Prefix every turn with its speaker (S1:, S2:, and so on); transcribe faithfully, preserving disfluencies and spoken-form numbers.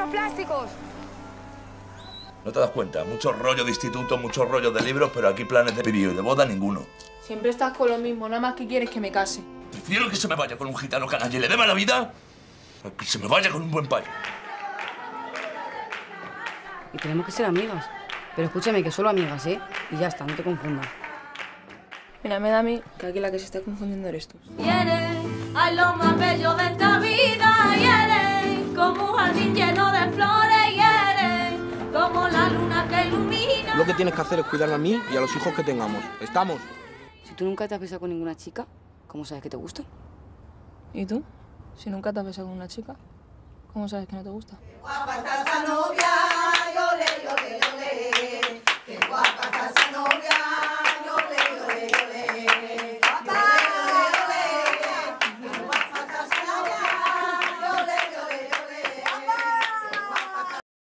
S1: plásticos!
S2: ¿No te das cuenta? Muchos rollos de instituto, muchos rollos de libros, pero aquí planes de vídeo y de boda, ninguno.
S3: Siempre estás con lo mismo, nada más que quieres que me case.
S2: Prefiero que se me vaya con un gitano canalla y le dé mala vida a que se me vaya con un buen payo.
S4: Y tenemos que ser amigas. Pero escúchame, que solo amigas, ¿eh? Y ya está, no te confundas.
S3: Mira, me da a mí que aquí la que se está confundiendo eres tú.
S5: Y eres a lo más bello de esta vida. Y eres como un jardín lleno de flores. Y eres como la luna que ilumina.
S6: Lo que tienes que hacer es cuidar a mí y a los hijos que tengamos. ¿Estamos?
S4: Si tú nunca te has besado con ninguna chica, ¿cómo sabes que te gusta?
S3: ¿Y tú? Si nunca te has besado con una chica, ¿cómo sabes que no te gusta?
S5: Guapa está esa noche.